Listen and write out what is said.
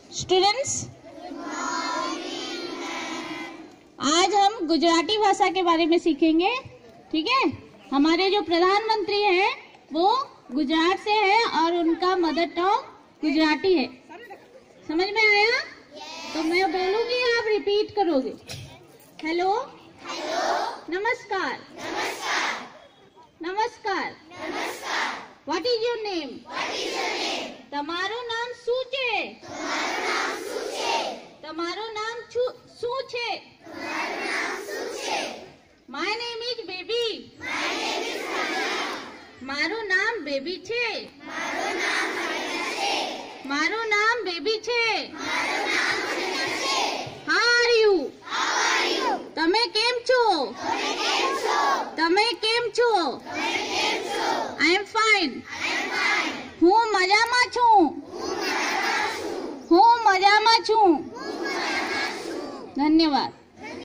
Students, आज हम गुजराती भाषा के बारे में सीखेंगे। ठीक है, हमारे जो प्रधानमंत्री हैं वो गुजरात से हैं और उनका मदर टंग गुजराती है। समझ में आया? तो मैं बोलूंगी, आप रिपीट करोगे। हेलो, नमस्कार, नमस्कार, व्हाट इज योर नेम? તમારું નામ શું છે? તમારું નામ શું છે? My name is Baby. મારું નામ બેબી છે. મારું નામ બેબી છે. How are you? તમે કેમ છો? તમે કેમ છો? I am fine. હું મજામાં છું. હું મજામાં છું. ધન્યવાદ.